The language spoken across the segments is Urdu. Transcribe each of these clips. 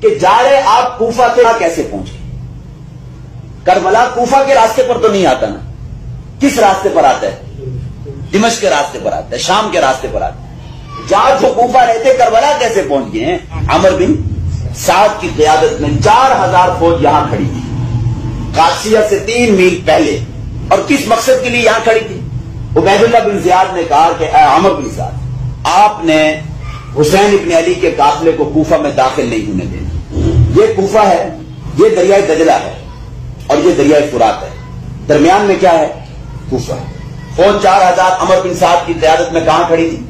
کہ جا رہے آپ کوفہ تھے کیسے پہنچے؟ کربلا کوفہ کے راستے پر تو نہیں آتا نا، کس راستے پر آتا ہے؟ دمشق کے راستے پر آتا ہے، شام کے راستے پر آتا ہے۔ جہاں جو کوفہ رہتے کربلا کیسے پہنچ گئے ہیں؟ عمر بن سعد کی قیادت میں 4000 فوج یہاں کھڑی تھی، قادسیہ سے 3 میل پہلے، اور کس مقصد کے لیے یہاں کھڑی تھی؟ عبید اللہ بن زیاد نے کہا کہ اے عمر بن سعد، آپ نے حسین ابن علی کے قافلے کو کوفہ میں داخل نہیں ہونے دینا۔ یہ کوفہ ہے، یہ دریائے دجلہ ہے اور یہ دریائے فرات ہے، درمیان میں کیا ہے؟ کوفہ ہے۔ فوج 4000 عمر بن سعد کی قیادت میں کہاں کھڑی تھی؟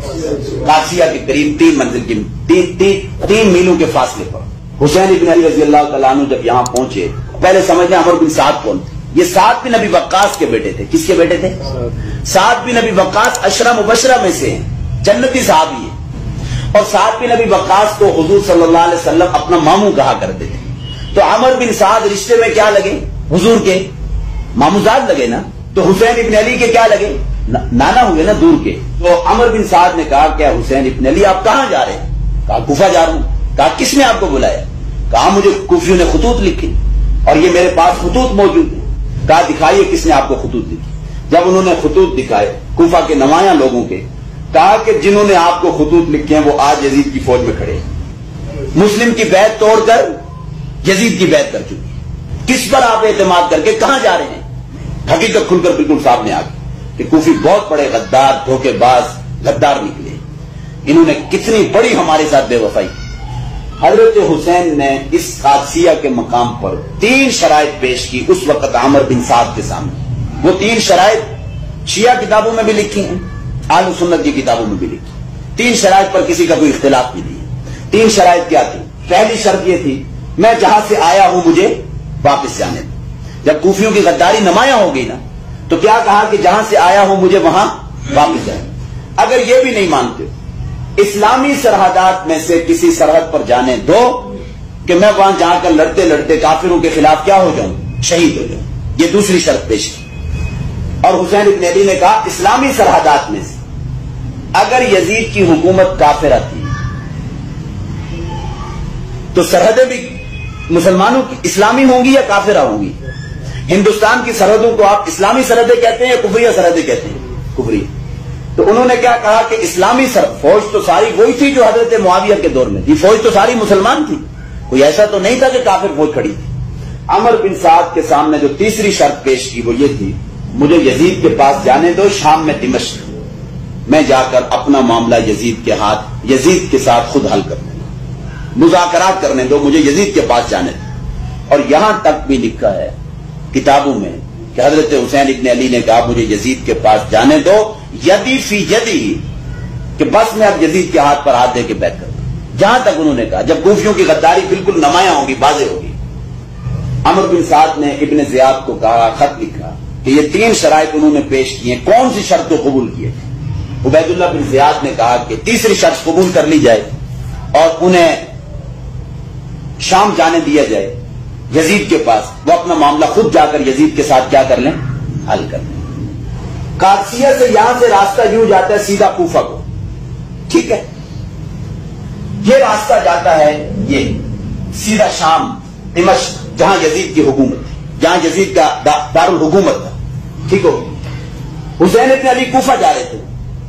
قادسیہ کے قریب 3 منزل کی 3 میلوں کے فاصلے پر۔ حسین ابن علی رضی اللہ تعالیٰ عنہ جب یہاں پہنچے، پہلے سمجھیں عمر بن سعد کون تھے؟ یہ سعد بن ابی وقاص کے بیٹے تھے۔ کس کے بیٹے تھے؟ سعد بن ابی وقاص 10 مبشرہ میں سے ہیں، جنتی صحابی ہیں، اور سعد بن ابی وقاص کو حضور صلی اللہ علیہ وسلم اپنا ماموں کہا کرتے تھے۔ تو عمر بن سعد رشتے میں کیا لگے؟ حضور کے ماموزاد لگے نا، تو حسین ابن علی کے کیا لگے؟ نانا ہوئے نا، دور کے۔ تو عمر بن سعد نے کہا کہ حسین ابن علی آپ کہاں جا رہے ہیں؟ کہا کوفہ جا رہا ہوں۔ کہا کس نے آپ کو بلایا؟ کہا مجھے کوفیوں نے خطوط لکھے اور یہ میرے پاس خطوط موجود ہیں۔ کہا دکھائیے کس نے آپ کو خطوط لکھی۔ جب انہوں نے خطوط دکھائے کوفہ کے نمایاں لوگوں کے، کہا کہ جنہوں نے آپ کو خطوط لکھے ہیں وہ آج یزید کی فوج میں کھڑے ہیں، مسلم کی بیعت توڑ کر یزید کی بیعت کر چکی ہے۔ کس پر آپ اعتماد کر کے کہاں جا رہے ہیں؟ حقیقت کھل کر بالکل سامنے آ گئی کہ کوفی بہت بڑے غدار، دھوکے باز غدار نکلے۔ انہوں نے کتنی بڑی ہمارے ساتھ بے وفائی کی۔ حضرت حسین نے اس قادسیہ کے مقام پر 3 شرائط پیش کی اس وقت عمر بن سعد کے سامنے۔ وہ 3 شرائط شیعہ کتابوں میں بھی لکھی ہیں، اہل سنت کی کتابوں میں بھی لکھی۔ 3 شرائط پر کسی کا کوئی اختلاف نہیں ہے۔ 3 شرائط کیا تھی؟ پہلی شرط یہ تھی میں جہاں سے آیا ہوں مجھے واپس جانے دو۔ جب کوفیوں کی غداری نمایاں ہو گئی نا، تو کیا کہا کہ جہاں سے آیا ہوں مجھے وہاں واپس جائیں۔ اگر یہ بھی نہیں مانتے، اسلامی سرحدات میں سے کسی سرحد پر جانے دو کہ میں وہاں جا کر لڑتے لڑتے کافروں کے خلاف کیا ہو جاؤں؟ شہید ہو جاؤں۔ یہ دوسری شرط پیش کی۔ اور حسین ابن علی نے کہا اسلامی سرحدات میں سے اگر یزید کی حکومت کافرہ تھی تو سرحدیں بھی مسلمانوں کی اسلامی ہوں گی یا کافرہ ہوں گی؟ ہندوستان کی سرحدوں کو آپ اسلامی سرحدیں کہتے ہیں یا کفریہ سرحدیں کہتے ہیں؟ کفریہ۔ تو انہوں نے کیا کہا کہ اسلامی فوج تو ساری وہی تھی جو حضرت معاویہ کے دور میں تھی، فوج تو ساری مسلمان تھی، کوئی ایسا تو نہیں تھا کہ کافر فوج کھڑی تھی۔ عمر بن سعد کے سامنے جو تیسری شرط پیش کی وہ یہ تھی مجھے یزید کے پاس جانے دو، شام میں دمشق، میں جا کر اپنا معاملہ یزید کے ساتھ خود حل کر دوں، مذاکرات کرنے دو، مجھے یزید کے پاس جانے دو۔ اور یہاں تک بھی لکھا ہے کتابوں میں کہ حضرت حسین ابن علی نے کہا مجھے یزید کے پاس جانے دو، یدی فی یدی، کہ بس میں اب یزید کے ہاتھ پر ہاتھ دے کے بیٹھ کر دوں۔ جہاں تک انہوں نے کہا جب کوفیوں کی غداری بالکل نمایاں ہوگی، واضح ہوگی، عمر بن سعد نے ابن زیاد کو کہا، خط لکھا کہ یہ 3 شرائط انہوں نے پیش کی ہیں، کون سی شرط کو قبول کیے؟ عبید اللہ بن زیاد نے کہا کہ تیسری شرط قبول کر لی جائے اور انہیں شام جانے دیا جائے یزید کے پاس، وہ اپنا معاملہ خود جا کر یزید کے ساتھ کیا کر لیں؟ حل کر لیں۔ قادسیہ سے یہاں سے راستہ یوں جاتا ہے سیدھا کوفہ کو، ٹھیک ہے؟ یہ راستہ جاتا ہے یہ سیدھا شام، دمشق، جہاں یزید کی حکومت تھی، جہاں یزید کا دارالحکومت تھا، ٹھیک ہو؟ حسین ابن علی کوفہ جا رہے تھے۔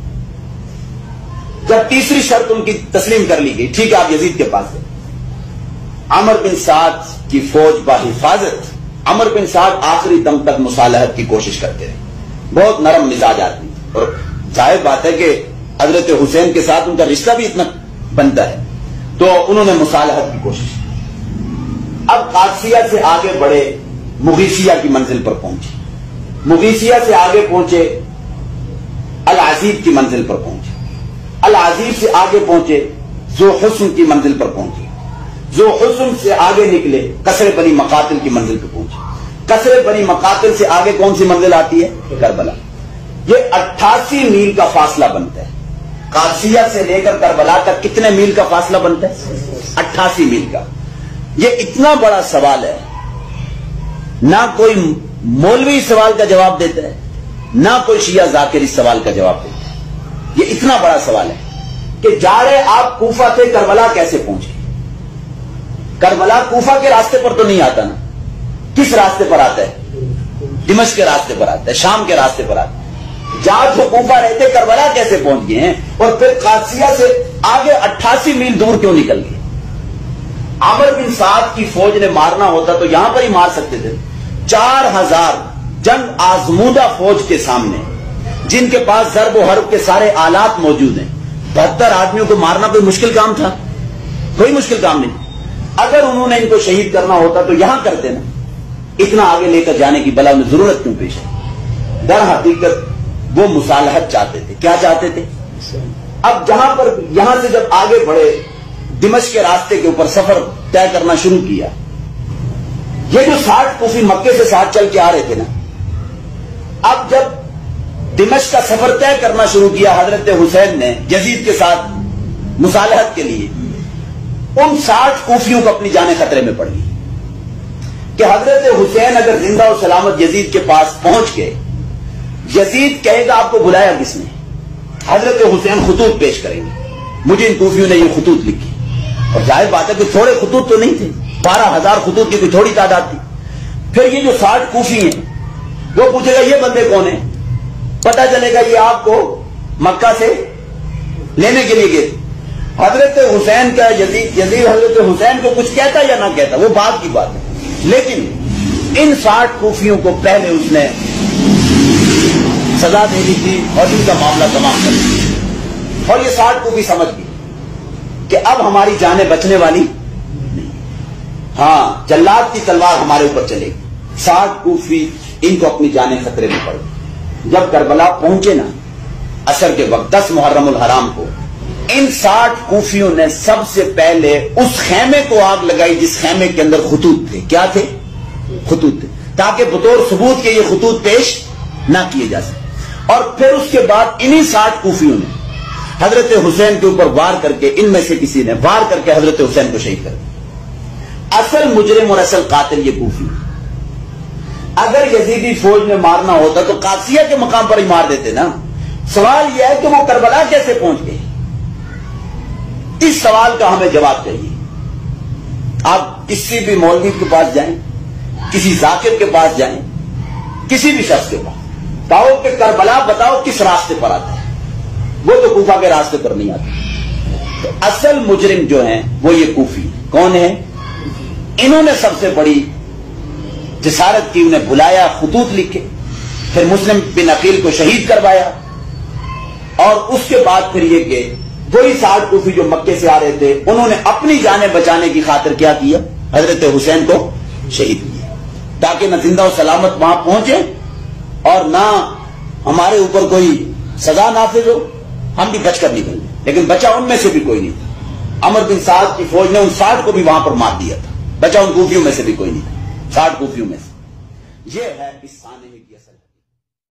جب تیسری شرط ان کی تسلیم کر لی گئی، ٹھیک ہے آپ یزید کے پاس گئے، عمر بن سعد کی فوج بحفاظت، عمر بن سعد آخری دم تک مصالحت کی کوشش کرتے رہے، بہت نرم مزاج آدمی، اور ظاہر بات ہے کہ حضرت حسین کے ساتھ ان کا رشتہ بھی اتنا بنتا ہے، تو انہوں نے مصالحت کی کوشش کی۔ اب قادسیہ سے آگے بڑھے، مغیثیہ کی منزل پر پہنچے، مغیثیہ سے آگے پہنچے العزیب کی منزل پر پہنچے، العزیب سے آگے پہنچے ذو حسن کی منزل پر پہنچے، ذو حسن سے آگے نکلے قصر بنی مقاتل کی منزل پر پہنچے، قصر بنی مقاتل سے آگے کون سی منزل آتی ہے؟ کربلا۔ یہ 88 میل کا فاصلہ بنتا ہے۔ قادسیہ سے لے کر کربلا تک کتنے میل کا فاصلہ بنتا ہے؟ 88 میل کا۔ یہ اتنا بڑا سوال ہے، نہ کوئی مولوی سوال کا جواب دیتا ہے، نہ کوئی شیعہ ذاکر اس سوال کا جواب دیتا ہے۔ یہ اتنا بڑا سوال ہے کہ جا رہے آپ کوفہ تھے، کربلا کیسے پہنچے؟ کربلا کوفہ کے راستے پر تو نہیں آتا نا. کس راستے پر آتا ہے؟ دمشق کے راستے پر آتا ہے, شام کے راستے پر آتا ہے. جہاں جو کوفہ رہتے کربلا کیسے پہنچ گئے ہیں؟ اور پھر قادسیہ سے آگے 88 میل دور کیوں نکل گئے؟ عمر بن سعد کی فوج نے مارنا ہوتا تو یہاں پر ہی مار سکتے تھے. 4000 جنگ آزمودہ فوج کے سامنے, جن کے پاس ضرب و حرب کے سارے آلات موجود ہیں, 72 آدمیوں کو مارنا کوئی مشکل کام تھا؟ کوئی مشکل کام نہیں. اگر انہوں نے ان کو شہید کرنا ہوتا تو یہاں کرتے نا. اتنا آگے لے کر جانے کی بلا میں ضرورت کیوں پیش ہے؟ در حقیقت وہ مصالحت چاہتے تھے. کیا چاہتے تھے؟ اب جہاں پر یہاں سے جب آگے بڑھے, دمشق کے راستے کے اوپر سفر طے کرنا شروع کیا, یہ جو 60 کوفی مکے سے ساتھ چل کے آ رہے تھے نا, اب جب دمشق کا سفر طے کرنا شروع کیا حضرت حسین نے یزید کے ساتھ مصالحت کے لیے, ان 60 کوفیوں کو اپنی جانیں خطرے میں پڑ گئی کہ حضرت حسین اگر زندہ و سلامت یزید کے پاس پہنچ گئے, یزید کہے گا آپ کو بلایا کس نے؟ حضرت حسین خطوط پیش کریں گے, مجھے ان کوفیوں نے یہ خطوط لکھی. اور ظاہر بات ہے کہ تھوڑے خطوط تو نہیں تھے, 12,000 خطوط کی کوئی تھوڑی تعداد تھی. پھر یہ جو 60 کوفی ہیں وہ پوچھے گا یہ بندے کون ہیں؟ پتا چلے گا یہ آپ کو مکہ سے لینے کے لیے گئے. حضرت حسین کا یزید حضرت حسین کو کچھ کہتا یا نہ کہتا وہ بات کی بات ہے, لیکن ان 60 کوفیوں کو پہلے اس نے سزا دے دی تھی اور ان کا معاملہ تمام کر دیا. اور یہ 60 کوفی سمجھ گئی کہ اب ہماری جانیں بچنے والی نہیں, ہاں جلاد کی تلوار ہمارے اوپر چلے گی. 60 کوفی ان کو اپنی جانیں خطرے میں پڑ گئی. جب کربلا پہنچے نا عصر کے وقت 10 محرم الحرام کو, ان 60 کوفیوں نے سب سے پہلے اس خیمے کو آگ لگائی جس خیمے کے اندر خطوط تھے. کیا تھے؟ خطوط تھے, تاکہ بطور ثبوت کے یہ خطوط پیش نہ کیے جا سکے. اور پھر اس کے بعد انہی 60 کوفیوں نے حضرت حسین کے اوپر وار کر کے, ان میں سے کسی نے وار کر کے حضرت حسین کو شہید کر دیا. اصل مجرم اور اصل قاتل یہ کوفی. اگر یزیدی فوج میں مارنا ہوتا تو قادسیہ کے مقام پر ہی مار دیتے نا. سوال یہ ہے کہ وہ کربلا کیسے پہنچ گئے؟ اس سوال کا ہمیں جواب چاہیے. آپ کسی بھی مولوی کے پاس جائیں, کسی ذاکر کے پاس جائیں, کسی بھی شخص کے پاس کہو کہ کربلا بتاؤ کس راستے پر آتا ہے, وہ تو کوفہ کے راستے پر نہیں آتا. تو اصل مجرم جو ہیں وہ یہ کوفی. کون ہیں؟ انہوں نے سب سے بڑی جسارت کی, انہیں بلایا, خطوط لکھے, پھر مسلم بن عقیل کو شہید کروایا, اور اس کے بعد پھر یہ کہ وہی 60 کوفی جو مکے سے آ رہے تھے انہوں نے اپنی جانیں بچانے کی خاطر کیا کیا؟ حضرت حسین کو شہید کیا, تاکہ نہ زندہ و سلامت وہاں پہنچے اور نہ ہمارے اوپر کوئی سزا نافذ ہو, ہم بھی بچ کر نکل گئے. لیکن بچا ان میں سے بھی کوئی نہیں تھا. عمر بن سعد کی فوج نے ان 60 کو بھی وہاں پر مار دیا تھا, بچا ان کوفیوں میں سے بھی کوئی نہیں تھا. 60 کوفیوں میں سے. یہ ہے اس سانے کی اصل